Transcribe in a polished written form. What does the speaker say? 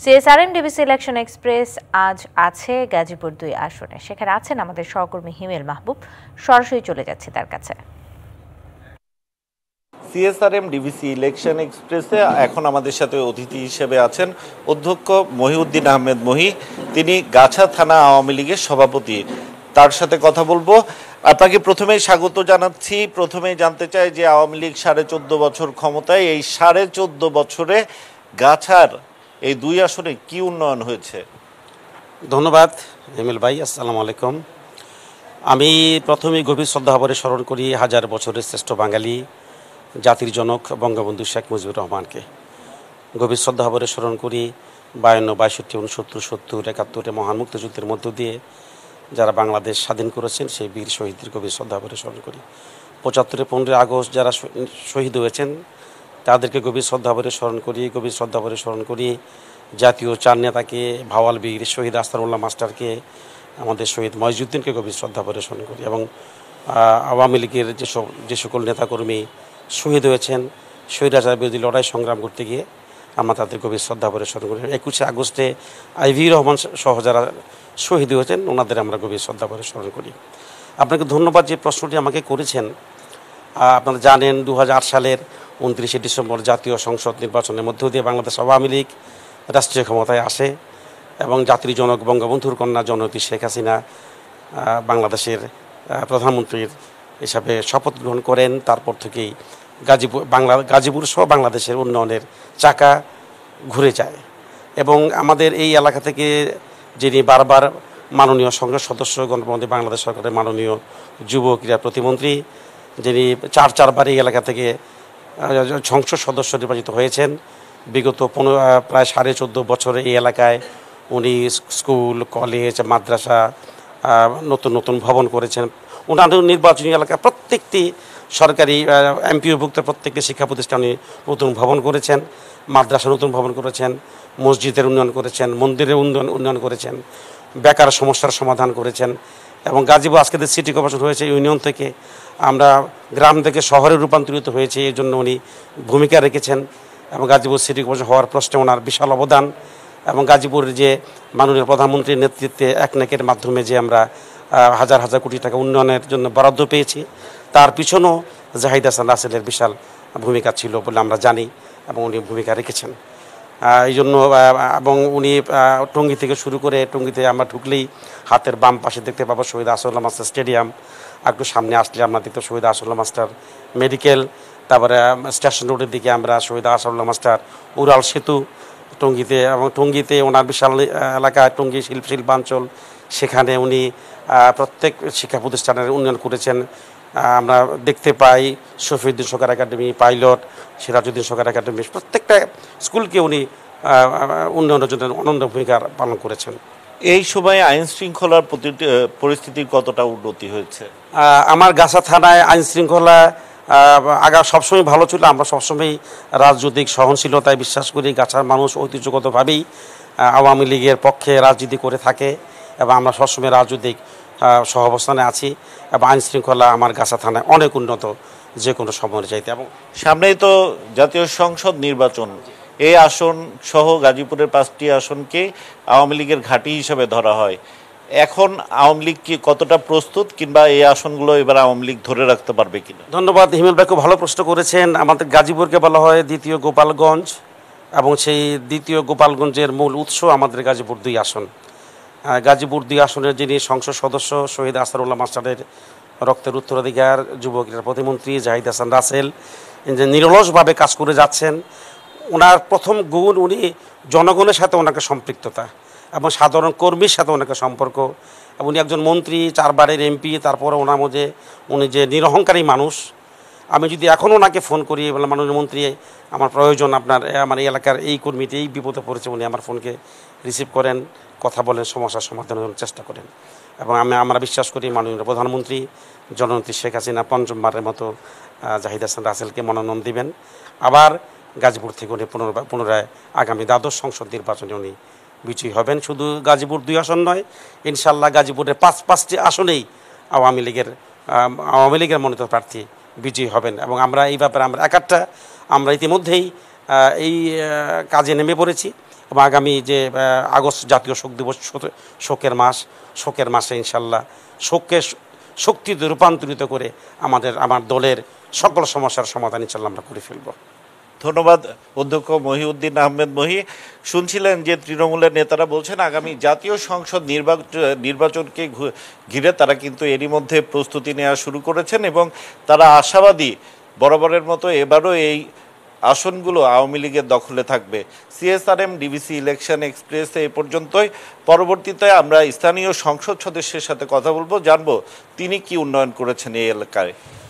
CSRM DBC election express আজ আছে গাজীপুর ২ আসনে। সেখানে আছেন আমাদের সহকর্মী হিমেল মাহবুব। সরাসরি চলে যাচ্ছে তার কাছে। সিএসআরএম ডিবিসি ইলেকশন এক্সপ্রেসে এখন আমাদের সাথে অতিথি হিসেবে আছেন অধ্যক্ষ মহিউদ্দিন আহমেদ মহি। তিনি গাছা থানা আওয়ামী লীগের সভাপতি। তার সাথে কথা বলবো। আপনাকে প্রথমেই স্বাগত জানাচ্ছি। প্রথমেই জানতে চাই যে আওয়ামী লীগ 14.5 বছর ক্ষমতায়, এই 14.5 বছরে গাছার এই 2 আসনে কি উন্নয়ন হয়েছে? ধন্যবাদ হিমেল ভাই। আসসালামু আলাইকুম। আমি প্রথমেই গভীর শ্রদ্ধাভরে স্মরণ করি হাজার বছরের শ্রেষ্ঠ বাঙালি জাতির জনক বঙ্গবন্ধু শেখ মুজিবুর রহমানকে। গভীর শ্রদ্ধাভরে স্মরণ করি 52, 62, 69, 70, 71 মহান মুক্তিযুদ্ধের মধ্য দিয়ে যারা বাংলাদেশ স্বাধীন করেছেন সেই বীর শহীদদের গভীর শ্রদ্ধাভরে স্মরণ করি। 75, 15 আগস্ট যারা শহীদ হয়েছেন তাদেরকে গভীর শ্রদ্ধাভরে স্মরণ করি। গভীর শ্রদ্ধাভরে স্মরণ করি জাতীয় চার নেতাকে, ভাওয়াল বীর শহীদ আহসানুল্লাহ মাস্টারকে, আমাদের শহীদ মহিউদ্দিনকে গভীর শ্রদ্ধাভরে স্মরণ করি। এবং আওয়ামী লীগের যে সকল নেতাকর্মী শহীদ হয়েছেন স্বৈরাচার বিরোধী লড়াই সংগ্রাম করতে গিয়ে আমরা তাদের গভীর শ্রদ্ধাভরে স্মরণ করি। 21 আগস্টে আইভি রহমান সহ যারা শহীদ হয়েছেন ওনাদের আমরা গভীর শ্রদ্ধাভরে স্মরণ করি। আপনাকে ধন্যবাদ যে প্রশ্নটি আমাকে করেছেন। আপনারা জানেন 2008 সালের 29শে ডিসেম্বর জাতীয় সংসদ নির্বাচনের মধ্য দিয়ে বাংলাদেশ আওয়ামী লীগ রাষ্ট্রীয় ক্ষমতায় আসে এবং জাতির জনক বঙ্গবন্ধুর কন্যা জননেত্রী শেখ হাসিনা বাংলাদেশের প্রধানমন্ত্রীর হিসাবে শপথ গ্রহণ করেন। তারপর থেকেই গাজীপুর সহ বাংলাদেশের উন্নয়নের চাকা ঘুরে যায় এবং আমাদের এই এলাকা থেকে যিনি বারবার মাননীয় সংসদ সদস্য গণপ্রজাতন্ত্রী বাংলাদেশ সরকারের মাননীয় যুব ক্রীড়া প্রতিমন্ত্রী, যিনি চারবার এই এলাকা থেকে সংসদ সদস্য নির্বাচিত হয়েছেন। বিগত প্রায় 14.5 বছরে এই এলাকায় উনি স্কুল, কলেজ, মাদ্রাসা, নতুন ভবন করেছেন। ওনার নির্বাচনী এলাকা প্রত্যেকটি সরকারি এমপিওভুক্ত প্রত্যেকটি শিক্ষা প্রতিষ্ঠানে নতুন ভবন করেছেন, মাদ্রাসা নতুন ভবন করেছেন, মসজিদের উন্নয়ন করেছেন, মন্দিরের উন্নয়ন করেছেন, বেকার সমস্যার সমাধান করেছেন। এবং গাজীপুর আজকে যে সিটি কর্পোরেশন হয়েছে ইউনিয়ন থেকে আমরা গ্রাম থেকে শহরে রূপান্তরিত হয়েছে, এই জন্য উনি ভূমিকা রেখেছেন এবং গাজীপুর সিটি কর্পোরেশন হওয়ার প্রশ্নে ওনার বিশাল অবদান। এবং গাজীপুরের যে মাননীয় প্রধানমন্ত্রীর নেতৃত্বে একনেকের মাধ্যমে যে আমরা হাজার হাজার কোটি টাকা উন্নয়নের জন্য বরাদ্দ পেয়েছি, তার পিছনেও জাহিদ হাসান রাসেলের বিশাল ভূমিকা ছিল বলে আমরা জানি এবং উনি ভূমিকা রেখেছেন। এই জন্য এবং উনি টঙ্গী থেকে শুরু করে, টঙ্গীতে আমরা ঢুকলেই হাতের বাম পাশে দেখতে পাবো শহীদ আহসানুল্লাহ মাস্টার স্টেডিয়াম, একটু সামনে আসলে আমরা দেখতে শহীদ আহসানুল্লাহ মাস্টার মেডিকেল, তারপরে স্টেশন রোডের দিকে আমরা শহীদ আহসানুল্লাহ মাস্টার উড়াল সেতু টঙ্গীতে, এবং টঙ্গীতে ওনার বিশাল এলাকায় টঙ্গী শিল্পাঞ্চল, সেখানে উনি প্রত্যেক শিক্ষা প্রতিষ্ঠানের উন্নয়ন করেছেন। আমরা দেখতে পাই Shafiuddin Sarkar academy, pilot, Sirajuddin Sarkar academy, প্রত্যেকটা স্কুলকে উনি উন্নয়নের জন্য অনন্য ভূমিকা পালন করেছেন। এই সময়ে আইন শৃঙ্খলার পরিস্থিতির কতটা উন্নতি হয়েছে? আমার গাছা থানায় আইন শৃঙ্খলা সবসময় ভালো ছিল। আমরা সবসময় রাজনৈতিক সহনশীলতায় বিশ্বাস করি। গাছার মানুষ ঐতিহ্যগতভাবেই আওয়ামী লীগের পক্ষে রাজনীতি করে থাকে এবং আমরা সবসময় রাজনৈতিক সহাবস্থানে আছি এবং আইন শৃঙ্খলা আমার গাছা থানায় অনেক উন্নত যে কোনো সময়ের চাইতে। এবং সামনেই তো জাতীয় সংসদ নির্বাচন, এই আসন সহ গাজীপুরের 5টি আসনকে আওয়ামী লীগের ঘাঁটি হিসেবে ধরা হয়। এখন আওয়ামী লীগ কি কতটা প্রস্তুত, কিংবা এই আসনগুলো এবার আওয়ামী লীগ ধরে রাখতে পারবে কিনা? ধন্যবাদ হিমেল ভাই, খুব ভালো প্রশ্ন করেছেন। আমাদের গাজীপুরকে বলা হয় দ্বিতীয় গোপালগঞ্জ এবং সেই দ্বিতীয় গোপালগঞ্জের মূল উৎস আমাদের গাজীপুর 2 আসন। গাজীপুর 2 আসনের যিনি সংসদ সদস্য শহীদ আহসানুল্লাহ মাস্টারের রক্তের উত্তরাধিকার যুব ক্রীড়া প্রতিমন্ত্রী জাহিদ হাসান রাসেল যে নিরলসভাবে কাজ করে যাচ্ছেন। ওনার প্রথম গুণ, উনি জনগণের সাথে ওনাকে সম্পৃক্ততা এবং সাধারণ কর্মীর সাথে ওনাকে সম্পর্ক। এবং উনি একজন মন্ত্রী, 4 বারের এমপি, তারপরে ওনার মধ্যে উনি যে নিরহংকারী মানুষ। আমি যদি এখন ওনাকে ফোন করি বলে মাননীয় মন্ত্রী আমার প্রয়োজন, আমার এই এলাকার এই কর্মীটি এই বিপদে পড়েছে, উনি আমার ফোনকে রিসিভ করেন, কথা বলেন, সমস্যার সমাধানের চেষ্টা করেন। এবং আমরা বিশ্বাস করি মাননীয় প্রধানমন্ত্রী জননেত্রী শেখ হাসিনা 5মবারের মতো জাহিদ হাসান রাসেলকে মনোনয়ন দিবেন। আবার গাজীপুর থেকে উনি পুনরায় আগামী দ্বাদশ সংসদ নির্বাচনে উনি বিজয়ী হবেন। শুধু গাজীপুর 2 আসন নয়, ইনশাল্লাহ গাজীপুরের 5টি আসনেই আওয়ামী লীগের মনোনীত প্রার্থী বিজয়ী হবেন। এবং আমরা এই ব্যাপারে আমরা ইতিমধ্যেই এই কাজে নেমে পড়েছি এবং আগামী যে আগস্ট জাতীয় শোক দিবস, শোকের মাসে ইনশাল্লাহ শোককে শক্তিতে রূপান্তরিত করে আমার দলের সকল সমস্যার সমাধান ইনশাল্লাহ আমরা করে ফেলব। ধন্যবাদ অধ্যক্ষ মহিউদ্দিন আহমেদ মহি। শুনছিলেন যে তৃণমূলের নেতারা বলছেন আগামী জাতীয় সংসদ নির্বাচনকে ঘিরে তারা কিন্তু এরই মধ্যে প্রস্তুতি নেওয়া শুরু করেছেন এবং তারা আশাবাদী বরাবরের মতো এবারও এই আসনগুলো আওয়ামী লীগের দখলে থাকবে। সিএসআরএম ডিভিসি ইলেকশন এক্সপ্রেসে এ পর্যন্তই। পরবর্তীতে আমরা স্থানীয় সংসদ সদস্যের সাথে কথা বলবো, জানবো তিনি কি উন্নয়ন করেছেন এই এলাকায়।